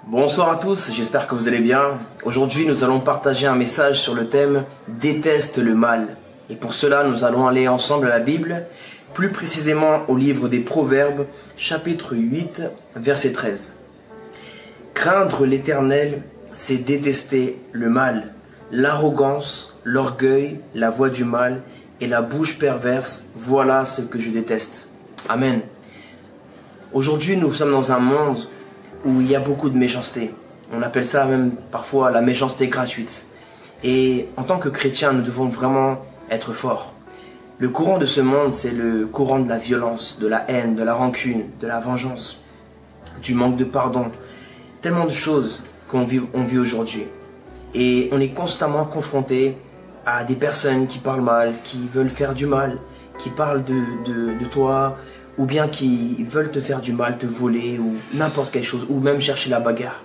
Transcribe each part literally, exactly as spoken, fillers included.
Bonsoir à tous, j'espère que vous allez bien. Aujourd'hui, nous allons partager un message sur le thème « Déteste le mal ». Et pour cela, nous allons aller ensemble à la Bible, plus précisément au livre des Proverbes, chapitre huit, verset treize. « Craindre l'Éternel, c'est détester le mal, l'arrogance, l'orgueil, la voix du mal et la bouche perverse, voilà ce que je déteste. » Amen. Aujourd'hui, nous sommes dans un monde où il y a beaucoup de méchanceté. On appelle ça même parfois la méchanceté gratuite. Et en tant que chrétiens, nous devons vraiment être forts. Le courant de ce monde, c'est le courant de la violence, de la haine, de la rancune, de la vengeance, du manque de pardon. Tellement de choses qu'on vit, on vit aujourd'hui. Et on est constamment confronté à des personnes qui parlent mal, qui veulent faire du mal, qui parlent de, de, de toi, ou bien qui veulent te faire du mal, te voler, ou n'importe quelle chose, ou même chercher la bagarre.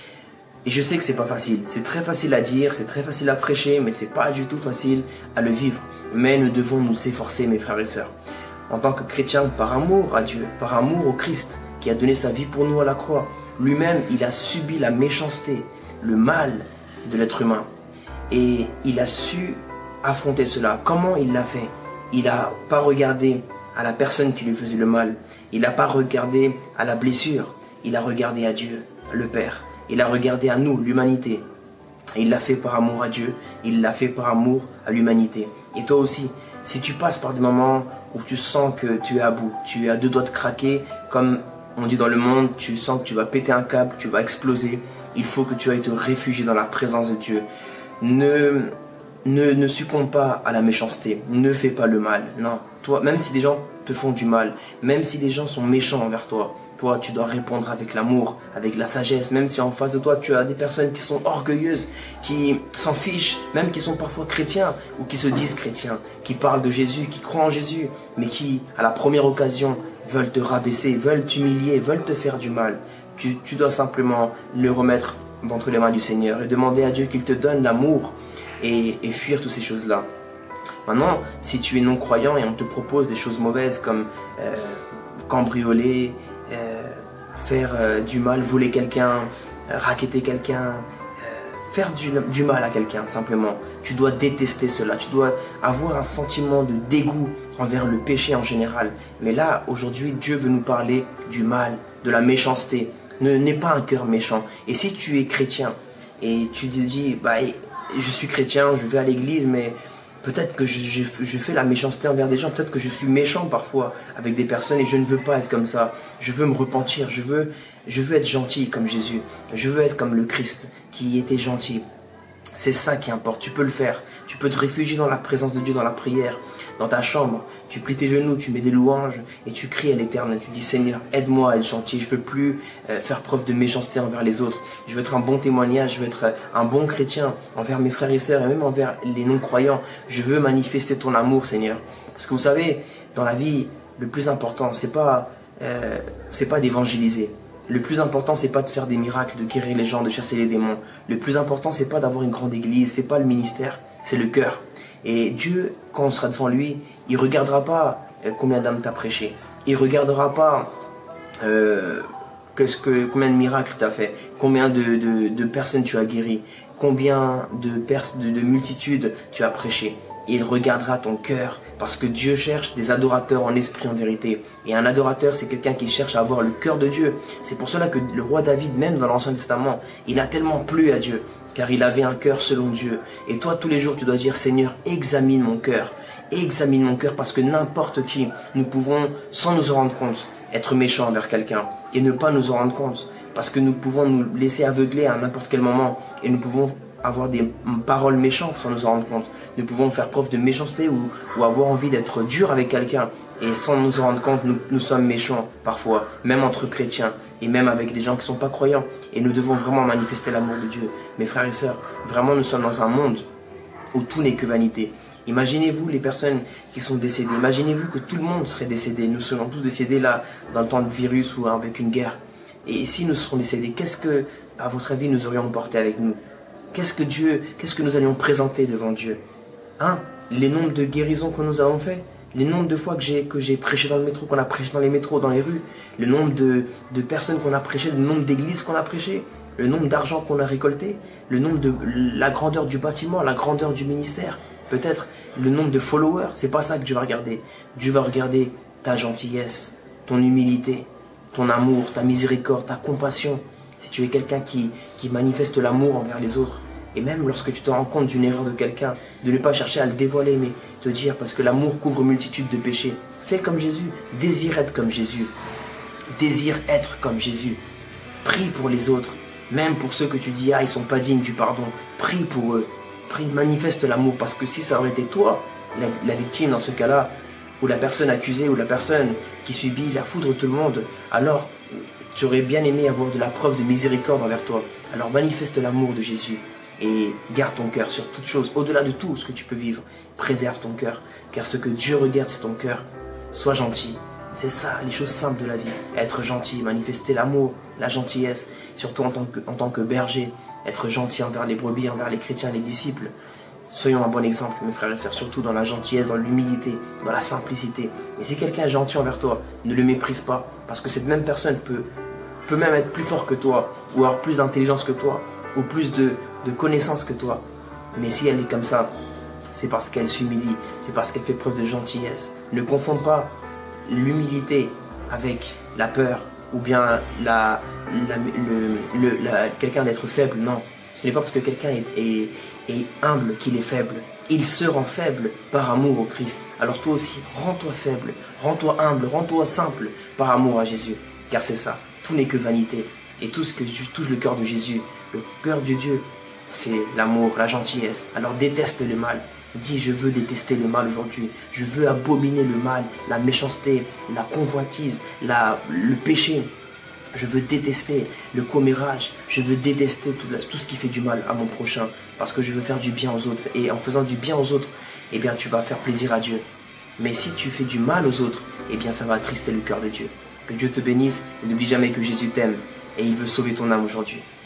Et je sais que c'est pas facile, c'est très facile à dire, c'est très facile à prêcher, mais c'est pas du tout facile à le vivre. Mais nous devons nous efforcer, mes frères et sœurs. En tant que chrétiens, par amour à Dieu, par amour au Christ, qui a donné sa vie pour nous à la croix, lui-même, il a subi la méchanceté, le mal de l'être humain. Et il a su affronter cela. Comment il l'a fait? Il n'a pas regardé à la personne qui lui faisait le mal. Il n'a pas regardé à la blessure. Il a regardé à Dieu, le Père. Il a regardé à nous, l'humanité. Il l'a fait par amour à Dieu. Il l'a fait par amour à l'humanité. Et toi aussi, si tu passes par des moments où tu sens que tu es à bout, tu es à deux doigts de craquer, comme on dit dans le monde, tu sens que tu vas péter un câble, tu vas exploser, il faut que tu ailles te réfugier dans la présence de Dieu. Ne, ne, ne succombe pas à la méchanceté. Ne fais pas le mal. Non. Toi, même si des gens te font du mal, même si des gens sont méchants envers toi, toi, tu dois répondre avec l'amour, avec la sagesse, même si en face de toi, tu as des personnes qui sont orgueilleuses, qui s'en fichent, même qui sont parfois chrétiens, ou qui se disent chrétiens, qui parlent de Jésus, qui croient en Jésus, mais qui, à la première occasion, veulent te rabaisser, veulent t'humilier, veulent te faire du mal. Tu, tu dois simplement le remettre d'entre les mains du Seigneur et demander à Dieu qu'il te donne l'amour et, et fuir toutes ces choses-là. Maintenant, si tu es non-croyant et on te propose des choses mauvaises comme euh, cambrioler, euh, faire euh, du mal, voler quelqu'un, euh, racketter quelqu'un, euh, faire du, du mal à quelqu'un simplement, tu dois détester cela, tu dois avoir un sentiment de dégoût envers le péché en général. Mais là, aujourd'hui, Dieu veut nous parler du mal, de la méchanceté. Ne n'aie pas un cœur méchant. Et si tu es chrétien et tu te dis, bah, je suis chrétien, je vais à l'église, mais peut-être que je, je, je fais la méchanceté envers des gens, peut-être que je suis méchant parfois avec des personnes et je ne veux pas être comme ça. Je veux me repentir, je veux, je veux être gentil comme Jésus. Je veux être comme le Christ qui était gentil. C'est ça qui importe, tu peux le faire. Tu peux te réfugier dans la présence de Dieu, dans la prière, dans ta chambre. Tu plies tes genoux, tu mets des louanges et tu cries à l'Éternel. Tu dis, Seigneur, aide-moi à être gentil. Je ne veux plus euh, faire preuve de méchanceté envers les autres. Je veux être un bon témoignage, je veux être un bon chrétien envers mes frères et sœurs et même envers les non-croyants. Je veux manifester ton amour, Seigneur. Parce que vous savez, dans la vie, le plus important, c'est pas, euh, c'est pas d'évangéliser. Le plus important, c'est pas de faire des miracles, de guérir les gens, de chasser les démons. Le plus important, c'est pas d'avoir une grande église, c'est pas le ministère, c'est le cœur. Et Dieu, quand on sera devant lui, il regardera pas combien d'âmes t'as prêché. Il regardera pas euh, que, que, combien de miracles t'as fait, combien de, de, de personnes tu as guéri, combien de, pers de, de multitudes tu as prêché. Il regardera ton cœur parce que Dieu cherche des adorateurs en esprit, en vérité. Et un adorateur, c'est quelqu'un qui cherche à avoir le cœur de Dieu. C'est pour cela que le roi David, même dans l'Ancien Testament, il a tellement plu à Dieu, car il avait un cœur selon Dieu. Et toi, tous les jours, tu dois dire, Seigneur, examine mon cœur. Examine mon cœur, parce que n'importe qui, nous pouvons, sans nous en rendre compte, être méchants envers quelqu'un et ne pas nous en rendre compte. Parce que nous pouvons nous laisser aveugler à n'importe quel moment et nous pouvons avoir des paroles méchantes sans nous en rendre compte. Nous pouvons faire preuve de méchanceté ou, ou avoir envie d'être dur avec quelqu'un et sans nous en rendre compte, nous, nous sommes méchants parfois, même entre chrétiens et même avec les gens qui ne sont pas croyants. Et nous devons vraiment manifester l'amour de Dieu. Mes frères et sœurs, vraiment nous sommes dans un monde où tout n'est que vanité. Imaginez-vous les personnes qui sont décédées. Imaginez-vous que tout le monde serait décédé. Nous serions tous décédés là, dans le temps de virus ou avec une guerre. Et si nous serons décédés, qu'est-ce que, à votre avis, nous aurions porté avec nous? Qu'est-ce que Dieu, qu'est-ce que nous allions présenter devant Dieu? Hein? Les nombres de guérisons que nous avons fait? Les nombres de fois que j'ai que j'ai prêché dans le métro, qu'on a prêché dans les métros, dans les rues, le nombre de, de personnes qu'on a prêché, le nombre d'églises qu'on a prêché, le nombre d'argent qu'on a récolté, le nombre de la grandeur du bâtiment, la grandeur du ministère, peut-être le nombre de followers, c'est pas ça que Dieu va regarder. Dieu va regarder ta gentillesse, ton humilité, ton amour, ta miséricorde, ta compassion. Si tu es quelqu'un qui, qui manifeste l'amour envers les autres, et même lorsque tu te rends compte d'une erreur de quelqu'un, de ne pas chercher à le dévoiler, mais te dire, parce que l'amour couvre multitude de péchés, fais comme Jésus, désire être comme Jésus, désire être comme Jésus, prie pour les autres, même pour ceux que tu dis, ah, ils sont pas dignes du pardon, prie pour eux, prie, manifeste l'amour, parce que si ça aurait été toi, la, la victime dans ce cas-là, ou la personne accusée, ou la personne qui subit la foudre de tout le monde, alors tu aurais bien aimé avoir de la preuve de miséricorde envers toi. Alors manifeste l'amour de Jésus. Et garde ton cœur sur toute chose, au-delà de tout ce que tu peux vivre. Préserve ton cœur, car ce que Dieu regarde, c'est ton cœur. Sois gentil. C'est ça, les choses simples de la vie. Être gentil, manifester l'amour, la gentillesse, surtout en tant que, en tant que berger. Être gentil envers les brebis, envers les chrétiens, les disciples. Soyons un bon exemple, mes frères et sœurs, surtout dans la gentillesse, dans l'humilité, dans la simplicité. Et si quelqu'un est gentil envers toi, ne le méprise pas, parce que cette même personne peut, peut même être plus fort que toi, ou avoir plus d'intelligence que toi, ou plus de, de connaissances que toi. Mais si elle est comme ça, c'est parce qu'elle s'humilie, c'est parce qu'elle fait preuve de gentillesse. Ne confonds pas l'humilité avec la peur, ou bien la, la, le, le, la, quelqu'un d'être faible, non. Ce n'est pas parce que quelqu'un est, est, est humble qu'il est faible. Il se rend faible par amour au Christ. Alors toi aussi, rends-toi faible, rends-toi humble, rends-toi simple par amour à Jésus. Car c'est ça, tout n'est que vanité. Et tout ce que touche le cœur de Jésus, le cœur de Dieu, c'est l'amour, la gentillesse. Alors déteste le mal. Dis, je veux détester le mal aujourd'hui. Je veux abominer le mal, la méchanceté, la convoitise, la, le péché. Je veux détester le commérage. Je veux détester tout, tout ce qui fait du mal à mon prochain. Parce que je veux faire du bien aux autres. Et en faisant du bien aux autres, eh bien, tu vas faire plaisir à Dieu. Mais si tu fais du mal aux autres, eh bien, ça va attrister le cœur de Dieu. Que Dieu te bénisse. Et n'oublie jamais que Jésus t'aime. Et il veut sauver ton âme aujourd'hui.